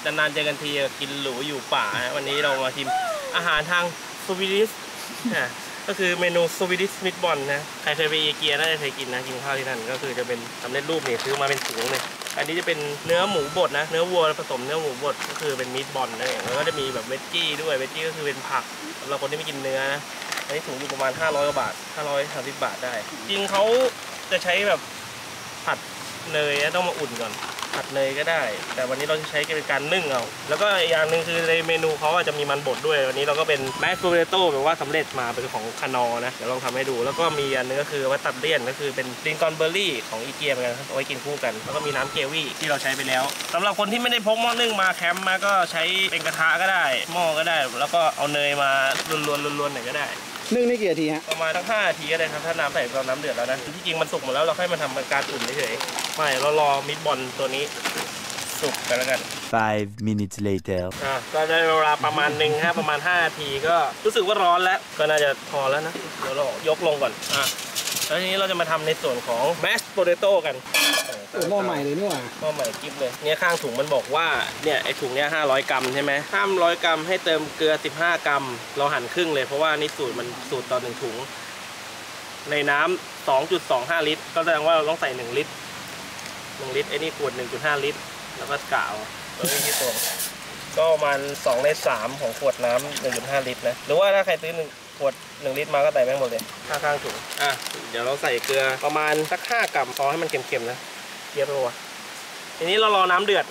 นานๆเจอกันทีกินหรูอยู่ป่าวันนี้เรามาชิมอาหารทางสวีดิชก็คือเมนูสวีดิชมิตบอลนะใครเคยไปอีเกียน่าจะเคยกินนะกินข้าวที่นั่นก็คือจะเป็นสำเร็จรูปเนี่ยซื้อมาเป็นถุงเลยอันนี้จะเป็นเนื้อหมูบดนะเนื้อวัวผสมเนื้อหมูบดก็คือเป็นมิตบอลนั่นเองแล้วก็จะมีแบบเวจจี้ด้วยเวจจี้ก็คือเป็นผักสำหรับคนที่ไม่กินเนื้อนะอันนี้ถุงอยู่ประมาณ500 กว่าบาท530 บาทได้จริงเขาจะใช้แบบผัดเนยต้องมาอุ่นก่อนผัดเนยก็ได้แต่วันนี้เราจะใช้เป็นการนึ่งเอาแล้วก็อีกอย่างหนึ่งคือในเมนูเขาจะมีมันบดด้วยวันนี้เราก็เป็นแมสโพเตโต้แบบว่าสำเร็จมาเป็นของคานอนะเดี๋ยวลองทำให้ดูแล้วก็มีอันนึงก็คือว่าตัดเลี่ยนก็คือเป็นลิงกอนเบอร์รี่ของอีเกียเหมือนกันเอาไว้กินคู่กันแล้วก็มีน้ำเกวี่ที่เราใช้ไปแล้วสำหรับคนที่ไม่ได้พกหม้อนึ่งมาแคมป์มาก็ใช้เป็นกระทะก็ได้หม้อก็ได้แล้วก็เอาเนยมาล้วนๆหน่อยก็ได้นึ่งนี่กี่นาทีฮะประมาณทั้ง5 นาทีก็ได้ครับถ้าน้ำใส่ตอนน้ำเดือดแล้วนะที่จริงมันสุกหมดแล้วเราค่อยมาทำการอุ่นเฉยๆไม่เรารอมิตบอลตัวนี้สุกกันแล้วกัน 5 minutes later ก็ได้เวลาประมาณหนึ่งฮะประมาณ5 นาทีก็รู้สึกว่าร้อนแล้วก็น่าจะพอแล้วนะเดี๋ยวเรายกลงก่อนแล้วทีนี้เราจะมาทำในส่วนของแมชโพเตโต้กันหม้อใหม่เลยนี่หว่าหม้อใหม่กิ๊บเลยเนี่ยข้างถุงมันบอกว่าเนี่ยไอถุงเนี้ย500 กรัมใช่ไหม500 กรัมให้เติมเกลือ15 กรัมเราหั่นครึ่งเลยเพราะว่านี่สูตรต่อ1 ถุงในน้ำ 2.25 ลิตรก็แสดงว่าเราต้องใส่1 ลิตร1 ลิตรไอ้นี่ขวด 1.5 ลิตรแล้วก็กาวตัวนี้ที่ตัวก็ประมาณ2 ใน 3ของขวดน้ำ 1.5 ลิตรนะหรือว่าถ้าใครซื้อขวด1 ลิตรมาก็ใส่แม่งหมดเลยข้างถุงเดี๋ยวเราใส่เกลือประมาณสัก5 กรัมพอให้มันเค็มๆนะเยอะไปวะทีนี้เรารอน้ำเดือด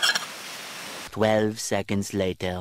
12 seconds later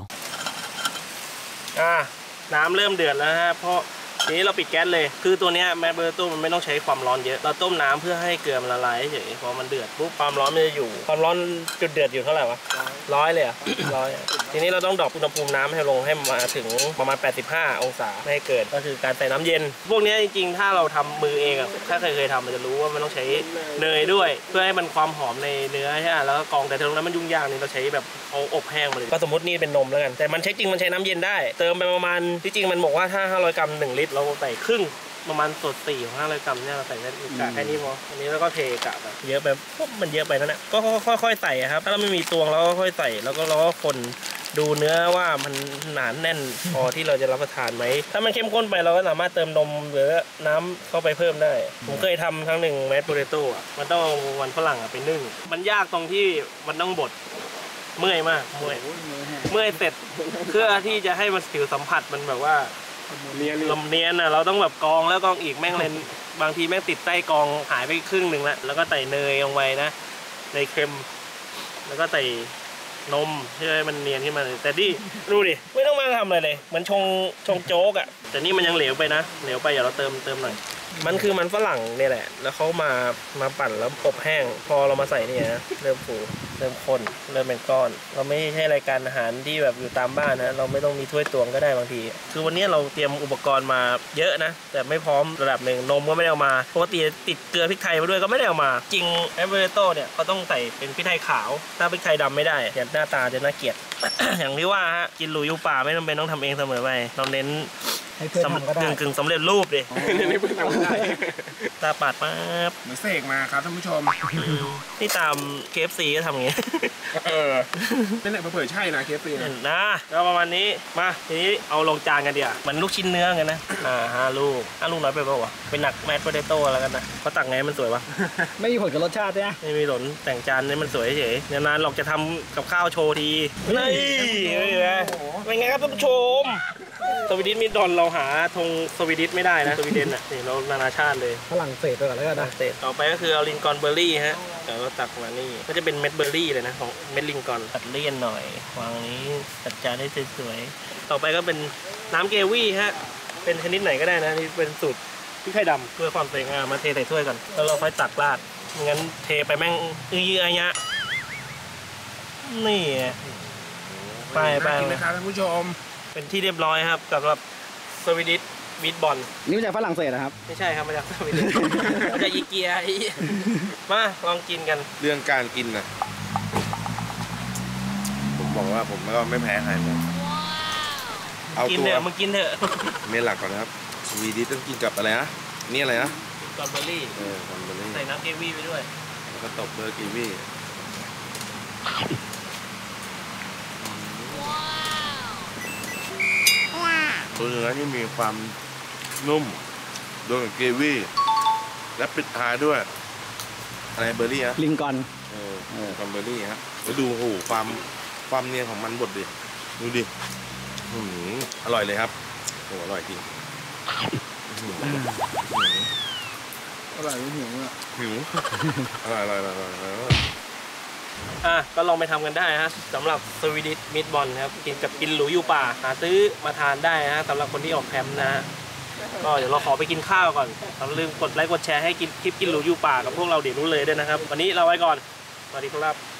น้ำเริ่มเดือดแล้วฮะเพราะทีนี้เราปิดแก๊สเลยคือตัวนี้แมสโพเตโต้มันไม่ต้องใช้ความร้อนเยอะเราต้มน้ำเพื่อให้เกลือมันละลายเฉยพอมันเดือดปุ๊บความร้อนมันจะอยู่ความร้อนจุดเดือดอยู่เท่าไหร่วะ100เลย100ทีนี้เราต้องดรอปอุณหภูมิน้ำให้ลงให้มาถึงประมาณ85 องศาไม่ให้เกิดก็คือการใส่น้ำเย็นพวกนี้จริงๆถ้าเราทำมือเองถ้าเคยทำมันจะรู้ว่ามันต้องใช้เนยด้วยเพื่อให้มันความหอมในเนื้อใช่ไหมแล้วก็กรองแต่ตรงนั้นมันยุ่งยากนี่เราใช้แบบเอาอบแห้งมาเลยก็สมมตินี่เป็นนมแล้วกันแต่มันใช้จริงมันใช้น้ำเย็นได้เติมไปประมาณที่จริงมันบอกว่าถ้า500 กรัม1 ลิตรเราใส่ครึ่งประมาณส่วน4ของ500 กรัมเนี่ยเราใส่แค่นี้พออันนี้แล้วก็เทกะแบบเยอะไปมันเยอะไปนั่นแหละก็ค่อยๆใส่ครับถ้าเราไม่มีตวงเราก็ค่อยใส่แล้วก็เราก็คนดูเนื้อว่ามันหนาแน่นพอที่เราจะรับประทานไหมถ้ามันเข้มข้นไปเราก็สามารถเติมนมหรือน้ำเข้าไปเพิ่มได้ผมเคยทำครั้งหนึ่งแมสโพเตโต้มันต้องเอามันฝรั่งไปนึ่งมันยากตรงที่มันต้องบดเมื่อยมากเมื่อยเสร็จเพื่อที่จะให้มันผิวสัมผัสมันแบบว่าเนียนเราต้องแบบกองแล้วกองอีกแม่งเลยบางทีแม่งติดใต้กองหายไปครึ่งหนึ่งแล้วก็ใส่เนยลงไปนะเนยเค็มแล้วก็ใส่นมเพื่อให้มันเนียนขึ้นมาเลยแต่ดิดูดิไม่ต้องมาทำอะไรเลยเหมือนชงโจ๊กแต่นี่มันยังเหลวไปนะเหลวไปอย่าเราเติมหน่อยมันคือมันฝรั่งเนี่ยแหละแล้วเขามาปั่นแล้วอบแห้งพอเรามาใส่เนี่ยนะเริ่มฟูเริ่มข้นเริ่มเป็นก้อนเราไม่ใช่รายการอาหารที่แบบอยู่ตามบ้านนะเราไม่ต้องมีถ้วยตวงก็ได้บางทีคือวันนี้เราเตรียมอุปกรณ์มาเยอะนะแต่ไม่พร้อมระดับหนึ่งนมก็ไม่ได้เอามาปกติติดเกลือพริกไทยมาด้วยก็ไม่ได้เอามาจริงแอปเปิลโต้เนี่ยเขาต้องใส่เป็นพริกไทยขาวถ้าพริกไทยดำไม่ได้หน้าตาจะน่าเกลียด อย่างที่ว่าฮะกินหรูอยู่ป่าไม่จำเป็นต้องทำเองเสมอไปเราเน้นกึ่งสำเร็จรูปดิเน้นให้เพื่อนทำได้ตาปาดปั๊บเหมือนเสกมาครับท่านผู้ชมที่ตาม KFC ก็ทำอย่างนี้นั่นแหละเผยใช่นะ KFC นะก็ประมาณนี้มาทีนี้เอาลงจานกันเดี๋ยวมันลูกชิ้นเนื้อกันนะ5 ลูกน้อยไปเปล่าวะเป็นหนักแมสโพเตโต้แล้วกันนะเขาตักไงมันสวยวะไม่มีผลกับรสชาติใช่ไหมไม่มีผลแต่งจานนี่มันสวยเฉยนานๆหรอกจะทำกับข้าวโชว์ทีนี่เป็นไงครับท่านผู้ชมสวีดิชมิตบอลเราหาธงสวีดิชไม่ได้นะสวีเดนนี่เรานานาชาติเลยฝรั่งเศสไปก่อนแล้วกันนะต่อไปก็คือเอาลิงกอนเบอร์รี่ฮะเดี๋ยวเราตักมานี่ก็จะเป็นเม็ดเบอร์รี่เลยนะของเม็ดลิงกอนตัดเลี่ยนหน่อยวางนี้จัดจานให้สวยๆต่อไปก็เป็นน้ำเกวี่ฮะเป็นชนิดไหนก็ได้นะนี่เป็นสูตรพริกไทยดำเพื่อความสวยงามมาเทใส่ถ้วยก่อนแล้วเราค่อยตักราดงั้นเทไปแม่งยืดอะไรเงี้ยนี่ไปกินนะครับท่านผู้ชมเป็นที่เรียบร้อยครับสำหรับสวีดิชมิตบอลนี่มาจากฝรั่งเศสนะครับไม่ใช่ครับมาจากสวีเดนมาจากอีเกียมาลองกินกันเรื่องการกินนะผมบอกว่าผมก็ไม่แพ้ใครเลยเอาตัวกินเถอะมึงกินเถอะเมนหลักก่อนนะครับสวีดิชต้องกินกับอะไรนะนี่อะไรนะกอนเบอร์รี่กอนเบอร์รี่ใส่น้ำเกวี่ไปด้วยแล้วก็ตบเบอร์กีวี่ตัวเนื้อที่มีความนุ่มโดนกับเกรวี่ และปิดท้ายด้วย อะไรเบอร์รี่ฮะลิงกอนความเบอร์รี่ฮะแล้วดูโอ้โหความเนียนของมันบดดิ ดูดิอร่อยเลยครับโอ้อร่อยจริงอร่อยไม่หิวอ่ะหิว อร่อยก็ลองไปทำกันได้ฮะสำหรับสวีดิชมิตบอลครับกินหรูอยู่ป่าหาซื้อมาทานได้ฮะสำหรับคนที่ออกแคมป์นะฮะก็เดี๋ยวเราขอไปกินข้าวก่อนอย่าลืมกดไลค์กดแชร์ให้คลิปกินหรูอยู่ป่ากับพวกเราเดี๋ยวรู้เลยด้วยนะครับวันนี้เราไว้ก่อนสวัสดีครับ